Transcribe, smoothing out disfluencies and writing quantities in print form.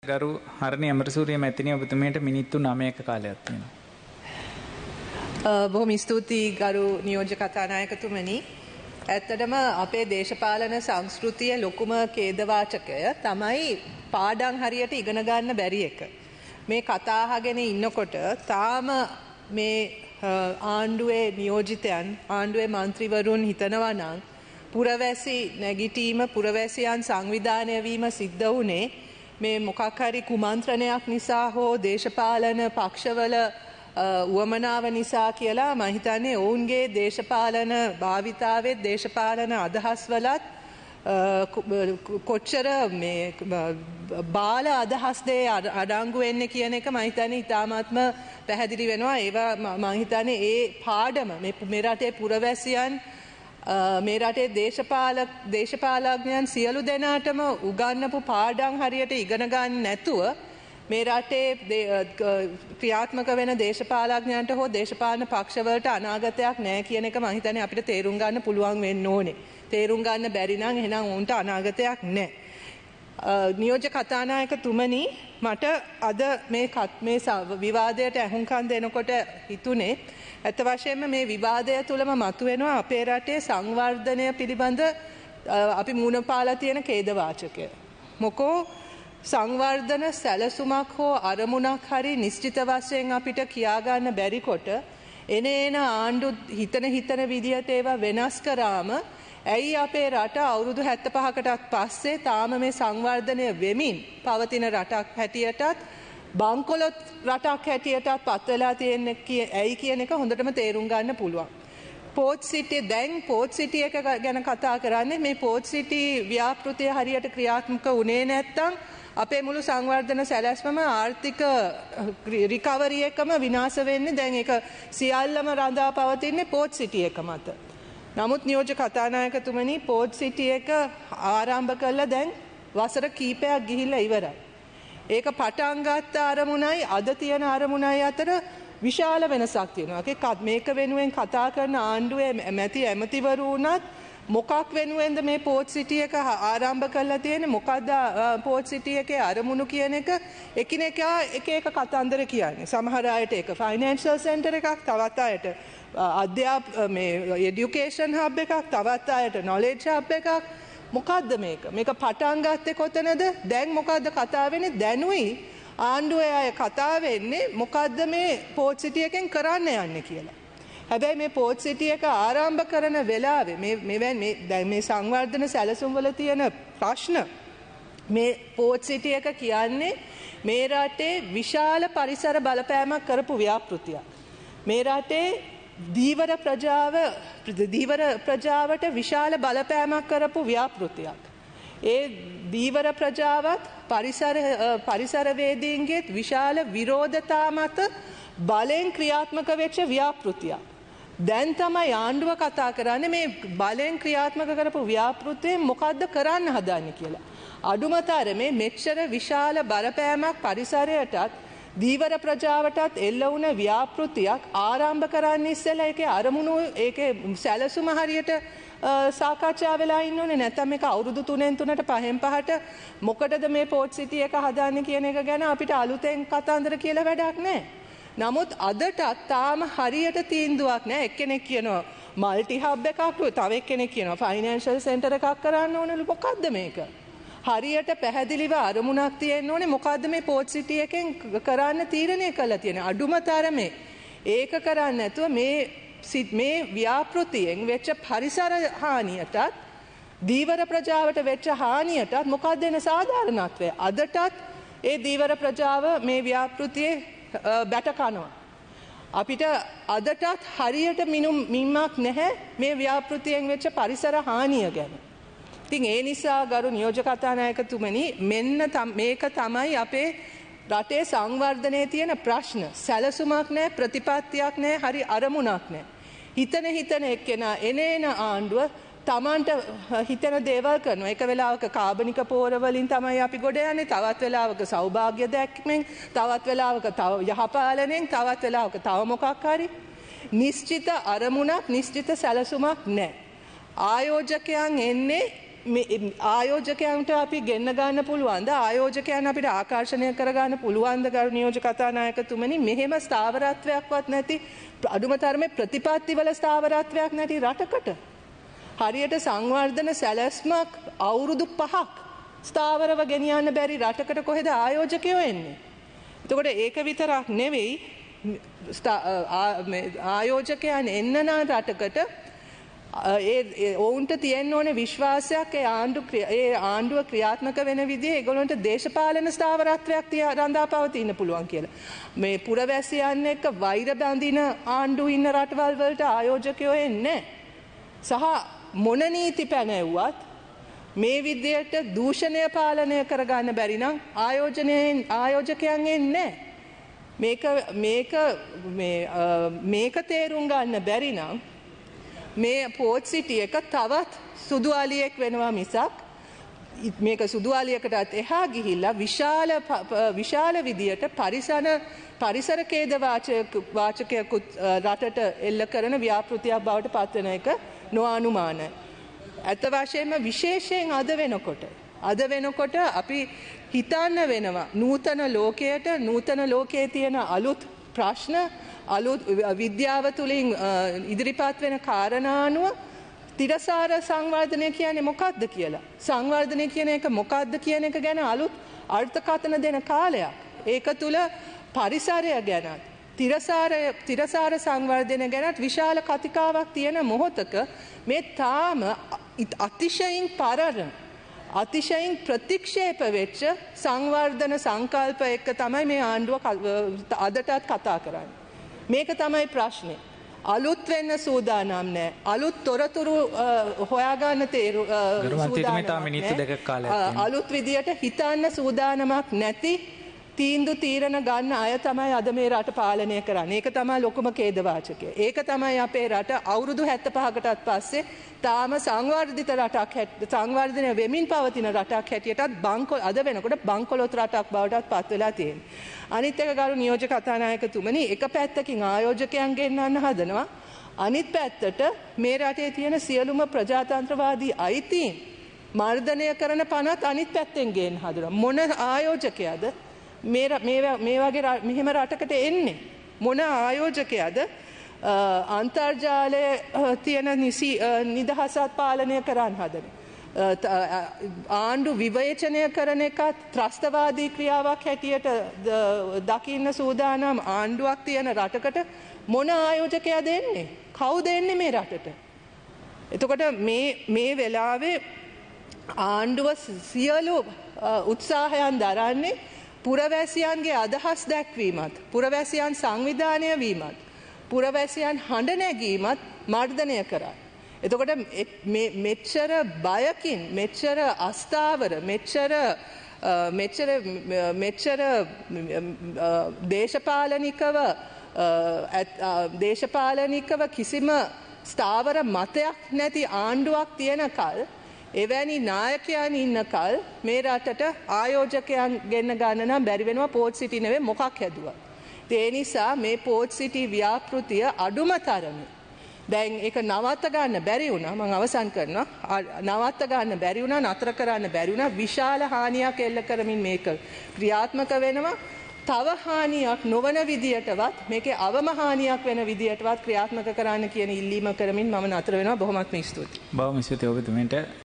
ගරු හරණි අමරසූරිය මැතිණිය ඔබතුමියට මිනිත්තු 9ක කාලයක් තියෙනවා. බොහොම ස්තුතියි ගරු නියෝජ්‍ය කතානායකතුමනි. ඇත්තටම අපේ දේශපාලන සංස්කෘතිය ලොකුම ඛේදවාචකය තමයි පාඩම් හරියට ඉගෙන ගන්න බැරි එක. මේ කතා අහගෙන ඉන්නකොට තාම මේ ආණ්ඩුවේ නියෝජිතයන් ආණ්ඩුවේ മന്ത്രിවරුන් හිතනවා නම් පුරවැසි නැගිටීම පුරවැසියන් සංවිධානය වීම සිද්ධ වුණේ මේ මොකක් හරි කුමන්ත්‍රණයක් නිසා හෝ දේශපාලන පක්ෂවල උවමනාව නිසා කියලා මම හිතන්නේ ඔවුන්ගේ දේශපාලන භාවිතාවෙත් දේශපාලන අදහස්වලත් කොච්චර මේ බාල අදහස්ද අඩංගු වෙන්නේ කියන එක මම හිතන්නේ ඉතාමත්ම පැහැදිලි වෙනවා. ඒවා මම හිතන්නේ ඒ පාඩම මේ රටේ පුරවැසියන් මේ රටේ දේශපාලඥයන් සියලු දෙනාටම උගන්වපු පාඩම් හරියට ඉගෙන ගන්න නැතුව මේ රටේ ක්‍රියාත්මක වෙන දේශපාලඥයන්ට හෝ දේශපාලන පක්ෂවලට අනාගතයක් නැහැ කියන එක මම හිතන්නේ අපිට තේරුම් ගන්න පුළුවන් වෙන්න ඕනේ. තේරුම් ගන්න බැරි නම් එහෙනම් උන්ට අනාගතයක් නැහැ. නියෝජ්‍ය කතානායකතුමනි මට අද මේ විවාදයට ඇහුම්කන් දෙනකොට හිතුනේ ඇත්ත වශයෙන්ම මේ විවාදය තුළම මතුවෙනවා අපේ රටේ සංවර්ධනය පිළිබඳ අපි මුණ පාලා තියෙන ඛේදවාචකය. මොකෝ සංවර්ධන සැලසුමක් හෝ අරමුණක් හරි නිශ්චිත වශයෙන් අපිට කියා ගන්න බැරි කොට එන ආණ්ඩු හිතන විදියට ඒවා වෙනස් කරාම ඇයි අපේ රට අවුරුදු 75කටත් පස්සේ තාම මේ සංවර්ධනය වෙමින් පවතින රටක් හැටියටත් බංකොලොත් රටක් හැටියටත් පත් වෙලා තියෙන්නේ ඇයි කියන එක හොඳටම තේරුම් ගන්න පුළුවන්. පෝට් සිටි දැන් පෝට් සිටි එක ගැන කතා කරන්නේ මේ පෝට් සිටි ව්‍යාපෘතිය හරියට ක්‍රියාත්මක වුණේ නැත්තම් අපේ මුළු සංවර්ධන සැලැස්මම ආර්ථික රිකවරි එකම විනාශ වෙන්නේ. දැන් ඒක සියල්ලම රඳා පවතින්නේ පෝට් සිටි එක මත. නමුත් නියෝජ්‍ය කතානායකතුමනි පෝට් සිටි එක ආරම්භ කළා දැන් වසර කීපයක් ගිහිල්ලා ඉවරයි. ඒක පටන් ගත්ත අරමුණයි අද තියෙන අරමුණයි අතර විශාල වෙනසක් තියෙනවා. මේක වෙනුවෙන් කතා කරන ආණ්ඩුවේ ඇමතිවරු වුණත් මොකක් වෙනුවෙන්ද මේ පෝට් සිටි එක ආරම්භ කරලා තියෙන්නේ මොකද්ද පෝට් සිටි එකේ අරමුණු කියන එක එකිනෙකා එක කතන්දර කියන්නේ. සමහර අයට ඒක ෆයිනෑන්ෂල් සෙන්ටර් එකක්, තවත් අයට මේ এডুকেෂන් හබ් එකක්, තවත් අයට නොලෙජ් හබ් එකක්. මොකද්ද මේක? මේක පටන් ගත්තේ කොතනද? දැන් මොකද්ද කතා වෙන්නේ? දැනුයි ආණ්ඩුවේ අය කතා වෙන්නේ මොකද්ද මේ පෝට් සිටි එකෙන් කරන්න යන්නේ කියලා. හැබැයි මේ පෝට් සිටි එක ආරම්භ කරන වෙලාවේ මේ සංවර්ධන සැලසුම් වල තියෙන ප්‍රශ්න මේ පෝට් සිටි එක කියන්නේ මේ රටේ විශාල පරිසර බලපෑමක් කරපු ව්‍යාපෘතියක්. මේ රටේ දීවර ප්‍රජාවට විශාල බලපෑමක් කරපු ව්‍යාපෘතියක්. ඒ දීවර ප්‍රජාවත් පරිසරවේදීන්ගේ විශාල විරෝධතා මත බලෙන් ක්‍රියාත්මක වෙච්ච ව්‍යාපෘතියක්. දැන් තමයි ආණ්ඩුව කතා කරන්නේ මේ බලෙන් ක්‍රියාත්මක කරපු ව්‍යාපෘතියෙන් මොකද්ද කරන්න හදන්නේ කියලා. අඩුමතරමේ මෙච්චර විශාල බලපෑමක් පරිසරයටත් දීවර ප්‍රජාවටත් එල්ල වුණ ව්‍යාපෘතියක් ආරම්භ කරන්න ඉස්සෙල්ලා ඒකේ අරමුණු ඒකේ සැලසුම හරියට සාකච්ඡා වෙලා ඉන්න ඕනේ. නැත්නම් මේක අවුරුදු 3න් 3ට 5න් 5ට මොකටද මේ පෝට් සිටි එක හදාන්නේ කියන එක ගැන අපිට අලුතෙන් කතන්දර කියලා වැඩක් නැහැ. නමුත් අදටත් තාම හරියට තීන්දුවක් නැහැ. එක්කෙනෙක් කියනවා මල්ටි හබ් එකක්, තව එක්කෙනෙක් කියනවා ෆයිනෑන්ෂල් සෙන්ටර් එකක් කරන්න ඕනලු. මොකද්ද මේක? හරියට පැහැදිලිව අරමුණක් තියෙන්න ඕනේ. මොකද්ද මේ පෝට් සිටි එකෙන් කරන්න තීරණය කළා තියෙන්නේ? අඩුම තරමේ ඒක කරන්නේ නැතුව මේ ව්‍යාපෘතියෙන් වෙච්ච පරිසර හානියටත් දීවර ප්‍රජාවට වෙච්ච හානියටත් මොකක්ද වෙන සාධාරණත්වය? අදටත් ඒ දීවර ප්‍රජාව මේ ව්‍යාපෘතියේ බැට කනවා. අපිට අදටත් හරියට මින්මක් නැහැ මේ ව්‍යාපෘතියෙන් වෙච්ච පරිසර හානිය ගැන. ඉතින් ඒ නිසා ගරු නියෝජ්‍ය කතානායකතුමනි මෙන්න මේක තමයි අපේ රටේ සංවර්ධනයේ තියෙන ප්‍රශ්න. සැලසුමක් නැහැ, ප්‍රතිපත්තියක් නැහැ, හරි අරමුණක් නැහැ. හිතන එක්කෙනා එන ආණ්ඩුව තමන්ට හිතන දේවල් කරනවා. එක වෙලාවක කාබනික පෝර වලින් තමයි අපි ගොඩ යන්නේ, තවත් වෙලාවක සෞභාග්‍ය දැක්මෙන්, තවත් වෙලාවක තව යහපාලනයෙන්, තවත් වෙලාවක තව මොකක් හරි. නිශ්චිත අරමුණක්, නිශ්චිත සැලසුමක් නැහැ. ආයෝජකයන් එන්නේ ආයෝජකයන්ට අපි ගෙන්න ගන්න පුළුවන්ද? ආයෝජකයන් අපිට ආකර්ෂණය කරගන්න පුළුවන්ද? ගරු නියෝජක කතානායකතුමනි, මෙහෙම ස්ථාවරත්වයක්වත් නැති, අඩුම තරමේ ප්‍රතිපත්තිවල ස්ථාවරත්වයක් නැති රටකට හරියට සංවර්ධන සැලැස්මක් අවුරුදු 5ක් ස්ථාවරව ගෙනියන්න බැරි රටකට කොහෙද ආයෝජකයෝ එන්නේ? එතකොට ඒක විතරක් නෙවෙයි, ආයෝජකයන් එන්න නම් රටකට ඔවුන්ට තියෙන්න ඕනේ විශ්වාසයක් ඒ ආණ්ඩුව ක්‍රියාත්මක වෙන විදිහේ ඒගොල්ලන්ට දේශපාලන ස්ථාවරත්වයක් රඳා පවතින්න පුළුවන් කියලා. මේ පුරවැසියන් එක්ක වෛර බැඳින ආණ්ඩු ඉන්න රටවල් වලට ආයෝජකයෝ එන්නේ සහ මොන නීති පැනවුවත් මේ විදියට දූෂණය පාලනය කරගන්න බැරි නම් ආයෝජකයන් එන්නේ මේක තේරුම් ගන්න බැරි නම් මේ පෝට් සිටි එක තවත් සුදු අලියෙක් වෙනවා මිසක් මේක සුදු අලියකටත් එහා ගිහිල්ලා විශාල විදියට පරිසර ඛේද වාචකයකුත් රටට එල්ල කරන ව්‍යාපෘතියක් බවට පත්වන එක නොඅනුමානයි. ඇත්ත වශයෙන්ම විශේෂයෙන් අද වෙනකොට අපි හිතන්න වෙනවා නූතන ලෝකයේ තියෙන අලුත් ප්‍රශ්න, අලුත් විද්‍යාව තුළින් ඉදිරිපත් වෙන කාරණා අනුව තිරසාර සංවර්ධනය කියන්නේ මොකක්ද කියලා. සංවර්ධනය කියන එක මොකක්ද කියන එක ගැන අලුත් අර්ථකථන දෙන කාලයක්. ඒක තුළ පරිසරය ගැනත් තිරසාර සංවර්ධනය ගැනත් විශාල කතිකාවක් තියෙන මොහොතක මේ තාම අතිශයින් පරණ, අතිශයින් ප්‍රතික්ෂේප වෙච්ච සංවර්ධන සංකල්ප එක්ක තමයි මේ ආණ්ඩුව අදටත් කතා කරන්නේ. මේක තමයි ප්‍රශ්නේ. අලුත් වෙන්න සූදානම් නැහැ. අලුත් තොරතුරු හොයාගන්න අලුත් විදියට හිතන්න සූදානමක් නැති තීරණ ගන්න අය තමයි අද මේ රට පාලනය කරන්නේ. ඒක තමයි ලොකුම ඛේදවාචකය. ඒක තමයි අපේ රට අවුරුදු 75කටත් පස්සේ තාම සංවර්ධිත රටක් සංවර්ධනය වෙමින් පවතින රටක් හැටියටත් අද වෙනකොට බංකොලොත් රටක් බවටත් පත් වෙලා තියෙනවා. අනිත් එක ගරු නියෝජක කතානායකතුමනි, එක පැත්තකින් ආයෝජකයන් ගෙන්නන්න හදනවා. අනිත් පැත්තට මේ රටේ තියෙන සියලුම ප්‍රජාතන්ත්‍රවාදී අයිතීන් මර්ධනය කරන පනත් අනිත් පැත්තෙන් ගේන්න හදනවා. මොන ආයෝජකයාද මේ වගේ මෙහෙම රටකට එන්නේ? මොන ආයෝජකයාද අන්තර්ජාලයේ තියෙන නිදහසත් පාලනය කරන්න හදන? ආණ්ඩු විවේචනය කරන එකත් ත්‍රස්තවාදී ක්‍රියාවක් හැටියට දකින්න සූදානම් ආණ්ඩුවක් තියෙන රටකට මොන ආයෝජකයාද එන්නේ? කවුද එන්නේ මේ රටට? එතකොට මේ වෙලාවේ ආණ්ඩුව සියලු උත්සාහයන් දරන්නේ පුරවැසියන්ගේ අදහස් දැක්වීමත්, පුරවැසියන් සංවිධානය වීමත්, පුරවැසියන් හඬ නැගීමත් මර්ධනය කරයි. එතකොට මෙච්චර බයකින්, මෙච්චර අස්ථාවර, මෙච්චර දේශපාලනිකව කිසිම ස්ථාවර මතයක් නැති ආණ්ඩුවක් තියෙන කල්, එවැනි නායකයන් ඉන්න කල් මේ රටට ආයෝජකයන් ගෙන්න ගන්න නම් බැරි වෙනවා. පෝට් සිටි නෙවෙයි මොකක් හැදුවා. ඒ නිසා මේ පෝට් සිටි ව්‍යාපෘතිය අඩුම තරමේ දැන් ඒක නවත්ත ගන්න බැරි වුණා. මම අවසන් කරනවා. නවත්ත ගන්න බැරි වුණා, නතර කරන්න බැරි වුණා. විශාල හානියක් එල්ල කරමින් මේක ක්‍රියාත්මක වෙනවා. තව හානියක් නොවන විදියටවත්, මේකේ අවම හානියක් වෙන විදියටවත් ක්‍රියාත්මක කරන්න කියන ඉල්ලීම කරමින් මම නතර වෙනවා. බොහොමත්ම ස්තුතියි. බොහොම ස්තුතියි ඔබතුමීට.